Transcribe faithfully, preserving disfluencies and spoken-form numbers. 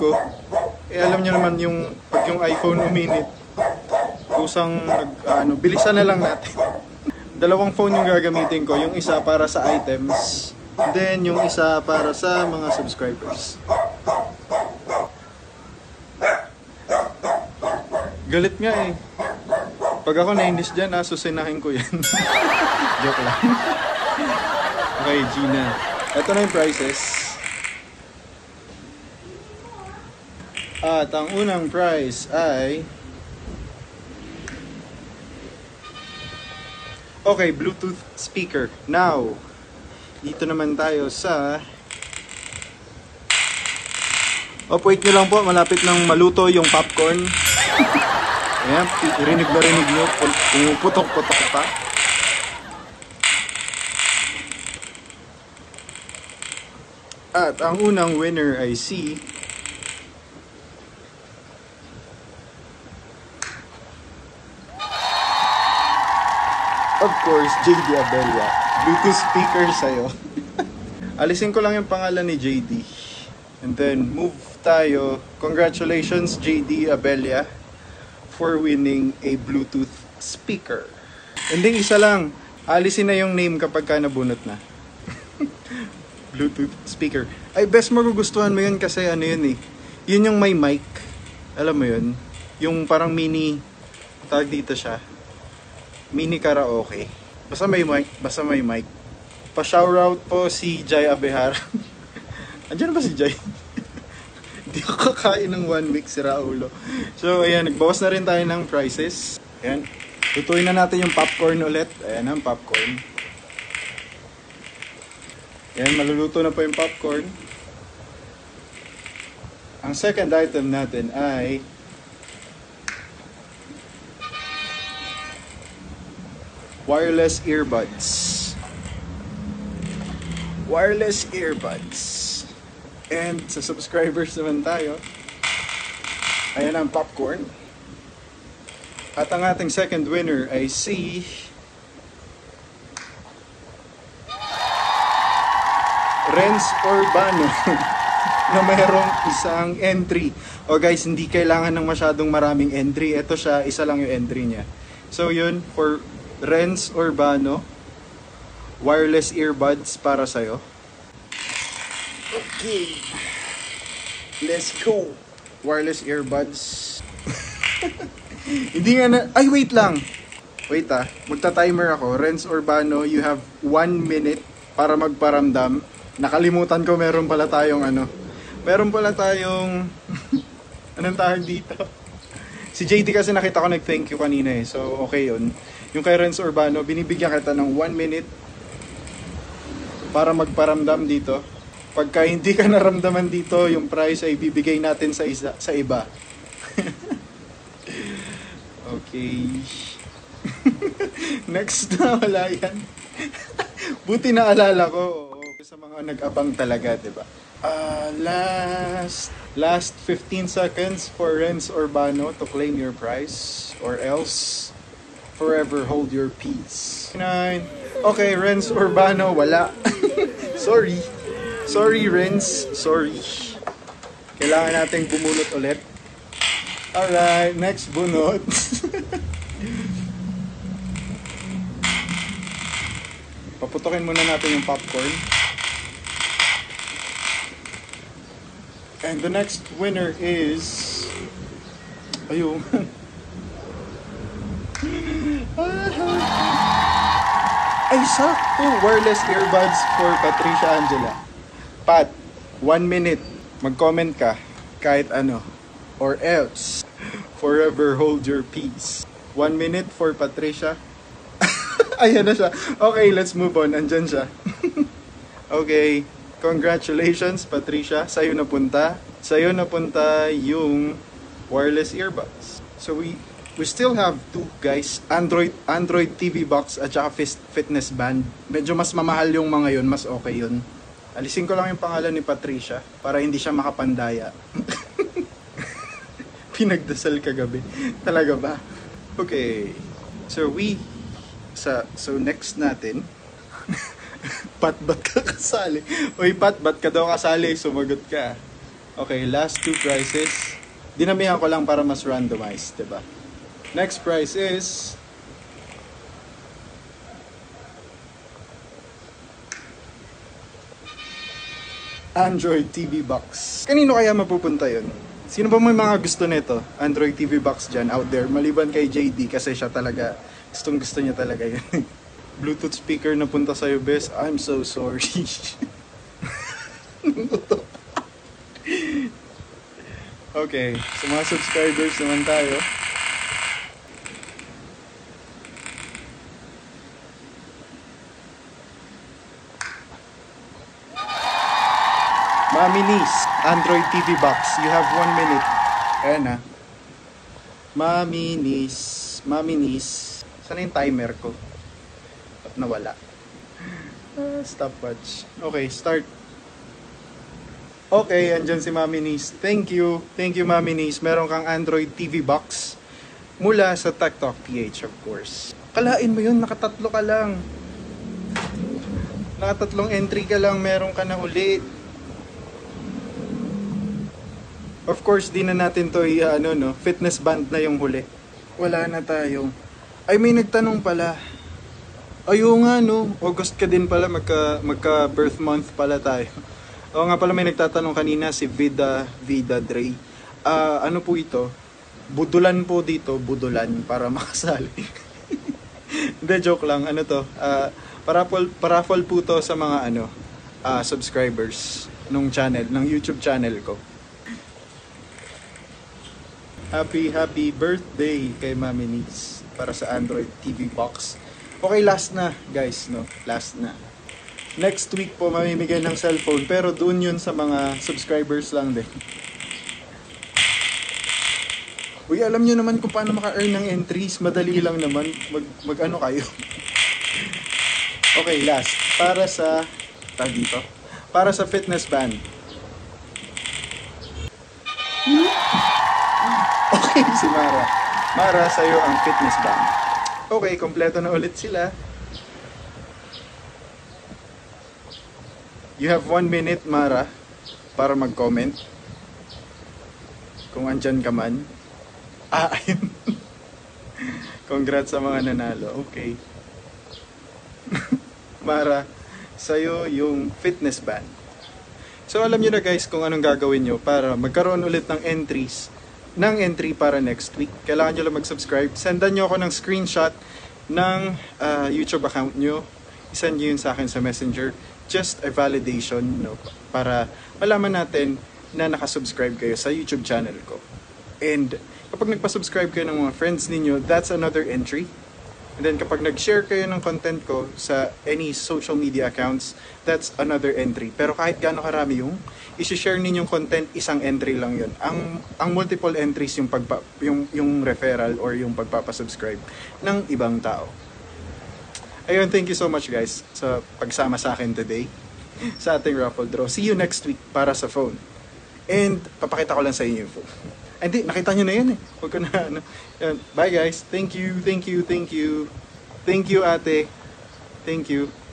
ko, eh alam niyo naman yung pag yung iPhone uminit, kusang nag, ano, bilisan na lang natin. Dalawang phone yung gagamitin ko, yung isa para sa items, then yung isa para sa mga subscribers. Galit nga eh. Pag ako nainis dyan, asusinahin ko yan. Joke lang. Okay, Gina. Ito na yung prices. At ang unang price ay... Okay, Bluetooth speaker. Now, dito naman tayo sa... Oh, wait nyo lang po. Malapit nang maluto yung popcorn. Ayan, rinig na rinig nyo. Pumuputok-putok pa. At ang unang winner ay si... Of course, J D Abella. Bluetooth speaker sa'yo. Alisin ko lang yung pangalan ni J D. And then, move tayo. Congratulations, J D Abella, for winning a Bluetooth speaker. And then, isa lang. Alisin na yung name kapag ka nabunot na. Bluetooth speaker. Ay, best magugustuhan mo yun kasi ano yun eh. Yun yung may mic. Alam mo yun? Yung parang mini, tawag dito siya. Mini karaoke. Basta may mic. Basta may mic. Pa-shoutout po si Jai Abehar. Andiyan ba si Jai? Hindi ko kakain ng one week, si Raulo. So, ayan. Nagbawas na rin tayo ng prices. Ayan. Tutuin na natin yung popcorn ulit. Ayan ang popcorn. Ayan, maluluto na po yung popcorn. Ang second item natin ay wireless earbuds. Wireless earbuds. And sa subscribers naman tayo. Ayan ang popcorn. At ang ating second winner ay si Renz Urbano na mayroong isang entry. O guys, hindi kailangan ng masyadong maraming entry. Ito siya, isa lang yung entry niya. So yun, for Renz Urbano, wireless earbuds para sa'yo. Okay. Let's go. Wireless earbuds. Hindi nga na... Ay, wait lang. Wait ah. Magta-timer ako. Renz Urbano, you have one minute para magparamdam. Nakalimutan ko meron pala tayong ano. Meron pala tayong... Anong tawag dito? Si J D kasi nakita ko nag-thank you kanina eh. So, okay yun. Yung kay Renz Urbano, binibigyan kita ng one minute para magparamdam dito. Pagka hindi ka naramdaman dito, yung price ay bibigay natin sa isa, sa iba. Okay. Next na, wala yan. Buti na alala ko. Sa mga nag-abang talaga, diba? Uh, last, last fifteen seconds for Renz Urbano to claim your prize. Or else... forever hold your peace. Nine. Okay, Renz Urbano, wala. Sorry. Sorry, Renz. Sorry. Kailangan nating bumunot ulit. Alright, next bunot. Paputokin muna natin yung popcorn. And the next winner is... Ayun. Ay, sakto! Wireless earbuds for Patricia Angela. Pat, one minute. Mag-comment ka. Kahit ano. Or else, forever hold your peace. One minute for Patricia. Ayan na siya. Okay, let's move on. Andyan siya. Okay. Congratulations, Patricia. Sa'yo napunta. Sa'yo napunta yung wireless earbuds. So we... We still have two guys, Android Android T V box at saka fitness band. Medyo mas mamahal yung mga yun, mas okay yun. Alisin ko lang yung pangalan ni Patricia para hindi siya makapandaya. Pinagdasal kagabi. Talaga ba? Okay. So we sa so next natin. Pat, ba't ka kasali? Uy, Pat, ba't ka daw kasali? Sumagot ka. Okay, last two prizes. Dinamihan ko lang para mas randomized, diba? Next prize is Android T V box. Kanino kaya mapupunta yun? Sino ba may mga gusto nito? Android T V box dyan out there. Maliban kay J D kasi siya talaga, gustong gusto niya talaga yun. Bluetooth speaker na punta sa'yo, bes. I'm so sorry. Okay, sa mga subscribers naman tayo. Mami Niece, Android T V box. You have one minute. Ayan na. Mami Niece, Mami Niece. Sana yung timer ko? Ba't nawala? Uh, stopwatch. Okay, start. Okay, andyan si Mami Niece. Thank you. Thank you, Mami Niece. Meron kang Android T V box mula sa Tech Talk P H, of course. Kalain mo yun, nakatatlo ka lang. Nakatatlong entry ka lang, meron ka na uli. Of course, di na natin to i- ano, no, fitness band na yung huli. Wala na tayo. Ay, may nagtanong pala. Ayo nga, no. August ka din pala, magka, magka birth month pala tayo. Oo nga pala, may nagtatanong kanina si Vida Vida Dre. Uh, ano po ito? Budulan po dito, budulan para makasali. Hindi, joke lang. Ano to? Uh, paraffle, paraffle po to sa mga ano, uh, subscribers nung channel, ng YouTube channel ko. Happy, happy birthday kay Mami Niece para sa Android T V box. Okay, last na guys, no? Last na. Next week po mamimigay ng cellphone, pero doon yun sa mga subscribers lang din. Uy, alam nyo naman kung paano maka-earn ng entries. Madali lang naman. Mag, mag ano kayo. Okay, last. Para sa, tag dito. Para sa fitness band. Okay, si Mara. Mara, sa'yo ang fitness band. Okay, kompleto na ulit sila. You have one minute, Mara, para mag-comment. Kung andyan ka man. Ah, ayun. Congrats sa mga nanalo. Okay. Mara, sa'yo yung fitness band. So, alam nyo na guys kung anong gagawin nyo para magkaroon ulit ng entries, ng entry para next week. Kailangan nyo lang mag-subscribe. Sendan nyo ako ng screenshot ng uh, YouTube account nyo. Isend nyo yun sa akin sa Messenger. Just a validation, no, para malaman natin na nakasubscribe kayo sa YouTube channel ko. And kapag nagpa-subscribe kayo ng mga friends ninyo, that's another entry. And then kapag nag-share kayo ng content ko sa any social media accounts, that's another entry. Pero kahit gaano karami yung i-share ninyong content, isang entry lang yun. Ang ang multiple entries yung pagpa, yung yung referral or yung pagpapa-subscribe ng ibang tao. Ayun, thank you so much guys sa pagsama sa akin today sa ating raffle draw. See you next week para sa phone. And papakita ko lang sa inyo yung phone. Hindi, nakita nyo na yun eh. Huwag ko na, ano. Bye guys. Thank you, thank you, thank you. Thank you ate. Thank you.